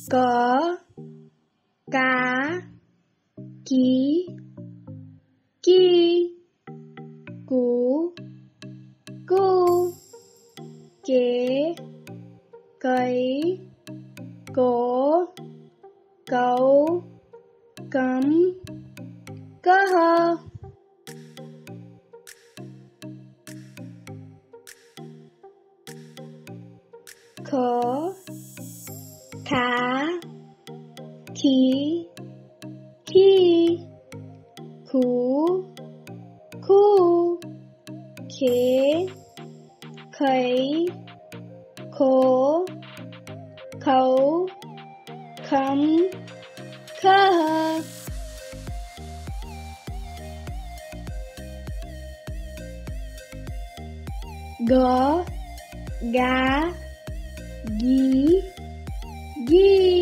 có, cá, ký, ki, cú, cu, kế, cấy, cố, cấu, cấm, cơ hơ. Khổ, khá, khí, khi, khú, khu, khế, khấy, khố, khấu, khấm, khơ hơ. Gõ, gá, gí, ghi,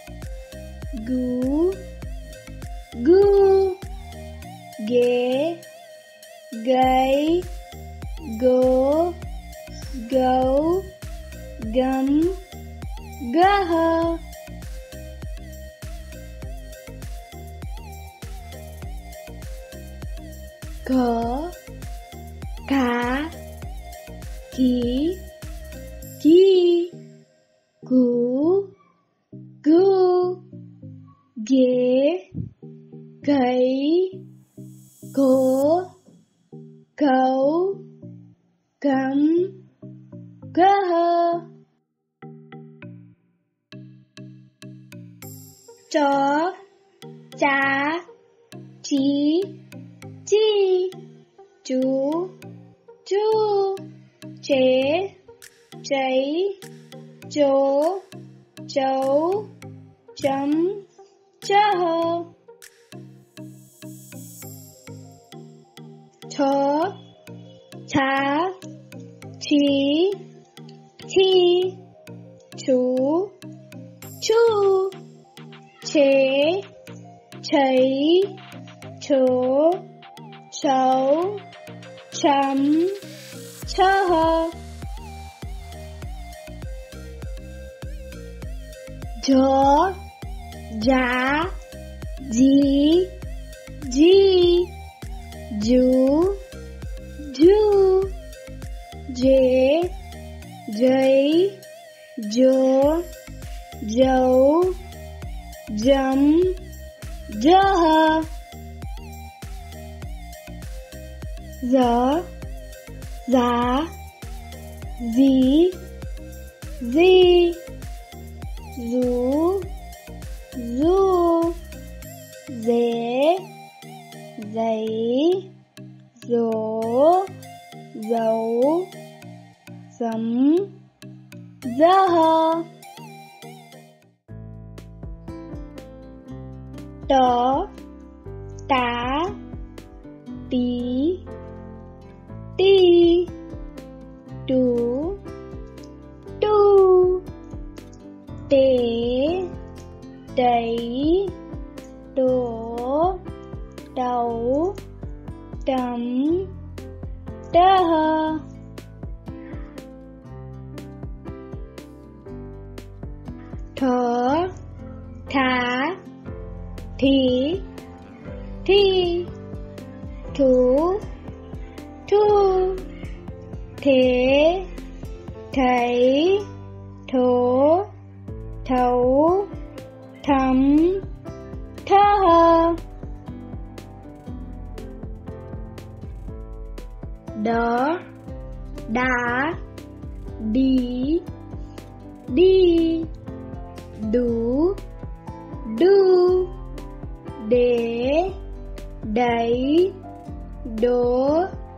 gú, gu, ghế, gáy, gố, gấu, gấm, gơ hơ. Có, cá, ký, ki, cú, gu, ghế, cấy, cố, cấu, cấm, cơ hơ. Chó, chá, chí, chi, chú, chu, chế, cháy, chố, chấu, chấm, chơ hơ. Chó, chá, chí, thi, chú, chu, chế, cháy, chố, chấu, chấm, chơ hơ. Chó, giá, dí, di, jú, du, dế, giấy, dố, dấu, dấm, dơ hơ. Gió, giá, dí, di, dú, du, dế, giấy, dố, dấu, dấm, dơ hơ. Tó, tá, tí, ti, tú, tu, tế, đẩy, đổ, đấu, đấm, đơ hơ. Thở, thá, thí, thi, thú, thu, thế, thấy, thố, thấu, thấm, thơ hơ. Đó, đá, đi, đi, đú, đu, đế, đẩy, đố,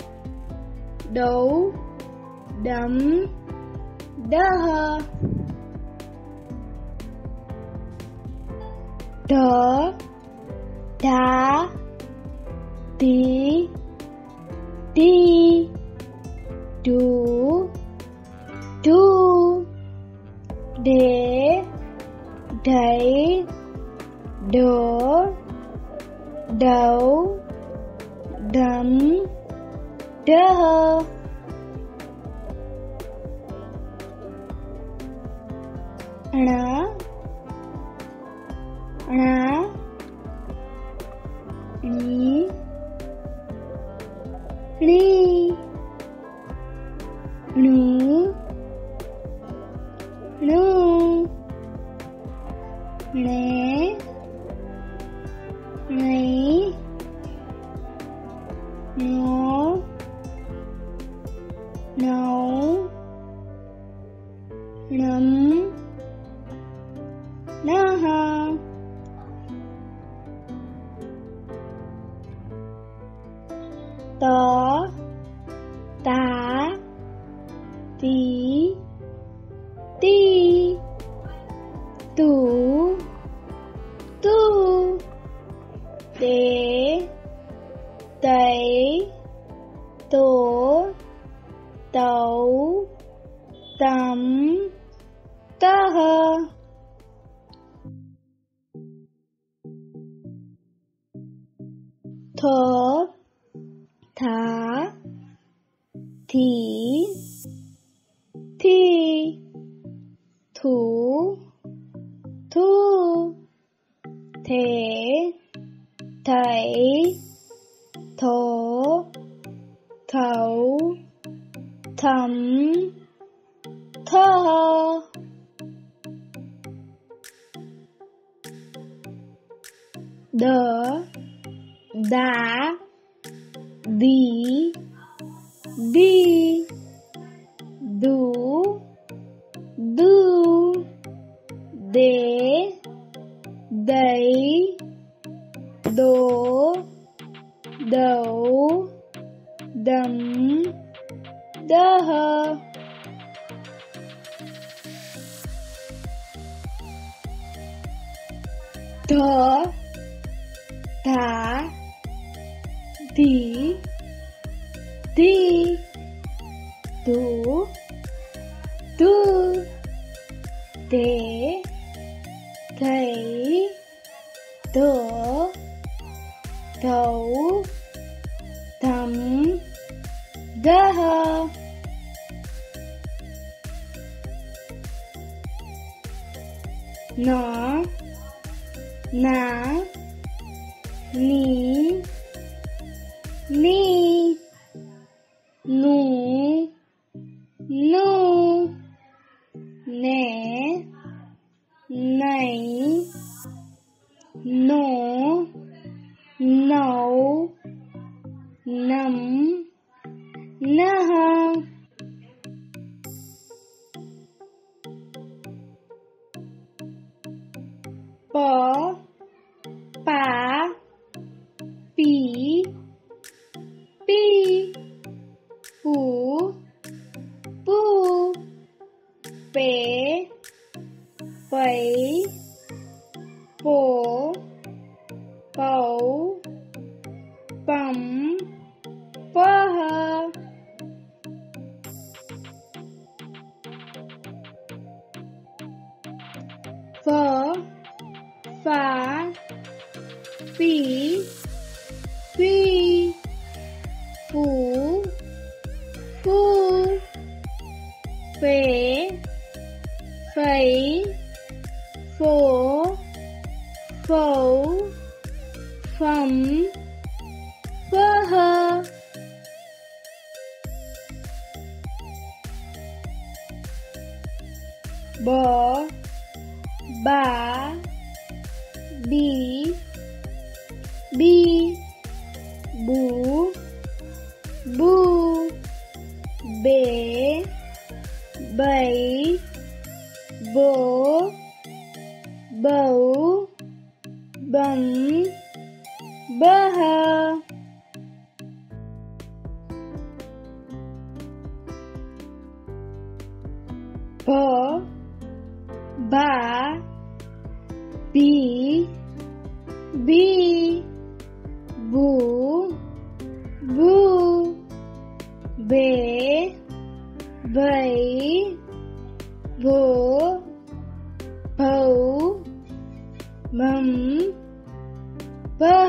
đấu, đấm, đơ hơ. Thở, thá, tí, ti, tú, tu, đế, đẩy, đổ, đấu, đấm, đơ hơ. ण, ri, nu, nu, ré, rấy, ngó, nấu, nấm, na, tó, tá, tí, ti, tú, tu, tế, tấy, tố, tấu, tắm, tơ, thớ, thá, thí, thi, thú, thu, thế, thấy, thố, thấu, thấm, thơ, đỡ, đá, đi, đi, đủ, đu, đế, đấy, đố, đấu, đấm, đơ, thở, thả, tí, ti, tú, tu, tế, thấy, tớ, thấu, thấm, đơ, nó, ná, ní, ni, nú, nu, né, nấy, nổ, nấu, nấm, nơ, bó, pá, pí, pi, phú, pu, pế, phấy, phổ, phấu, phấm, phơ, phở, phá, phí, phi, phú, phu, phế, phấy, phổ, phấu, phấm, phơ, bó, bá, bí, bi, bú, bu, bế, bấy, bố, bấu, bấm, bơ, bó, bá, bí, bi, bú, bu, bế, bấy, bố, bấu, mắm, bơ,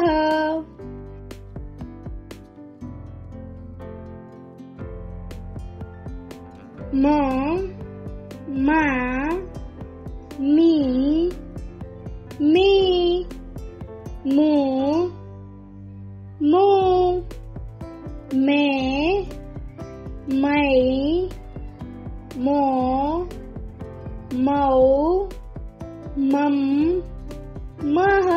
mỏ, má, mí, mi, mu, mu, मैं, मई, मो, मऊ, मम, मह।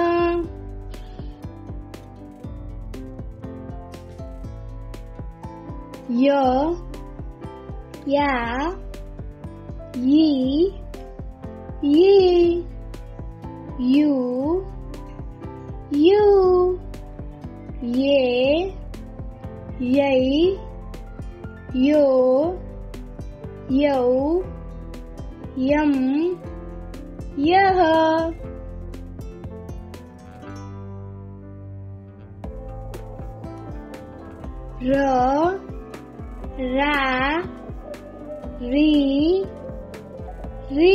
य, या, यी, यी, you, you, ये, यई, यो, यौ, यम, यह। र, रा, री, री,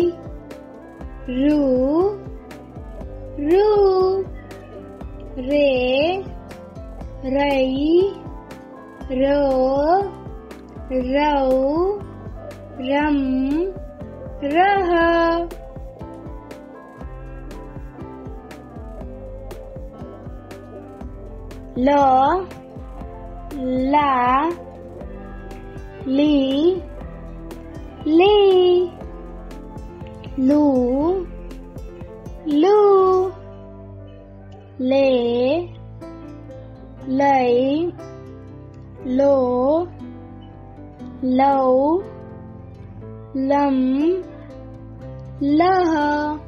रू, रू, रे, रई, रो, रौ, रम, रह। ल, ला, ली, ली, लू, लू, ले, लई, लो, लौ, लम, लह।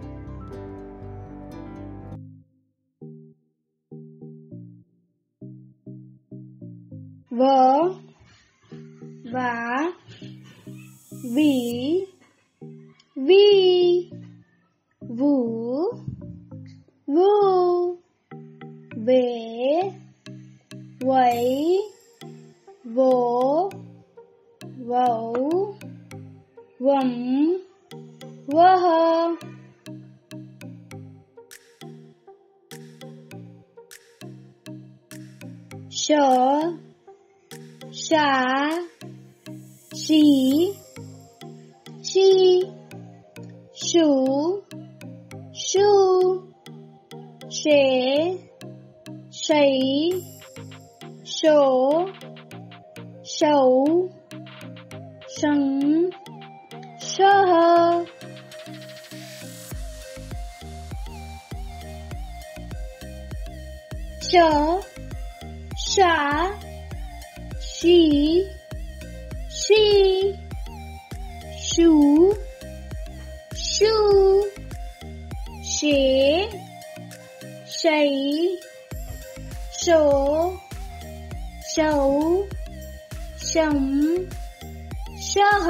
व, वा, वी, वी, वू, वू, वे, वै, वो, वौ, वम, वह। श, शा, शी, शी, शू, शू, शे, शई, शो, शौ, शं, शः। श, शा, शी, शी, शू, शू, शे, शई, शो, शौ, शं, शः।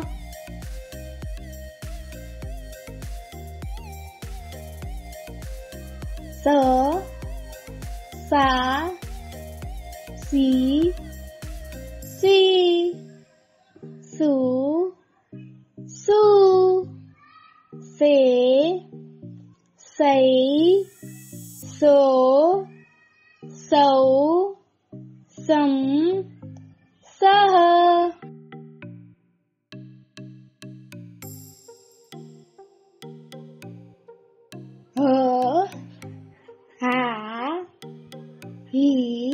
स, सा, सी, सी, सू, सू, से, सई, सो, सौ, सम, सह। ह, हा, ही,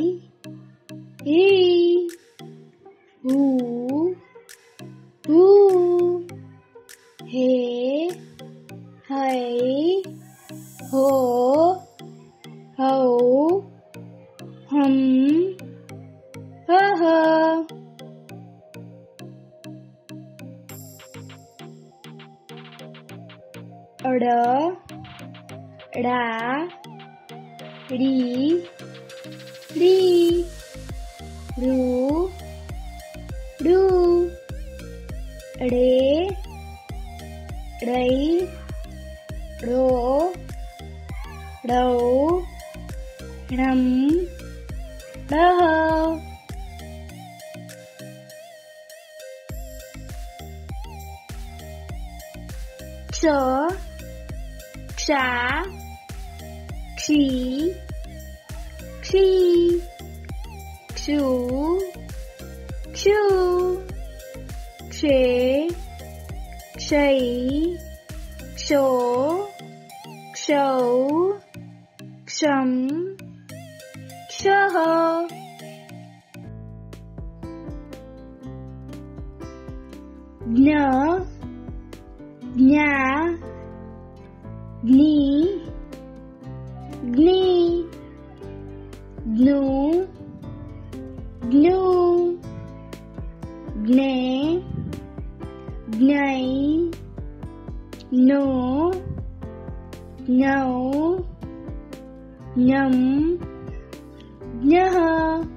ही, हू, हू, हे, है, हो, हौ, हम, हह। अड, ड़ा, ड़ी, डी, रू, डू, ड़े, ड़ई, ड़ो, ड़ौ, ड़म, ड़ह। क्ष,क्षा, क्षी, क्षी, क्षु, क्षु, क्षे, क्षयी, क्षो, क्षौ, क्षम, क्षः। ज्ञ ज्ञा ज्ञी ज्ञी ज्ञू ज्ञू ज्ञे ज्ञै ज्ञो ज्ञौ ज्ञं ज्ञः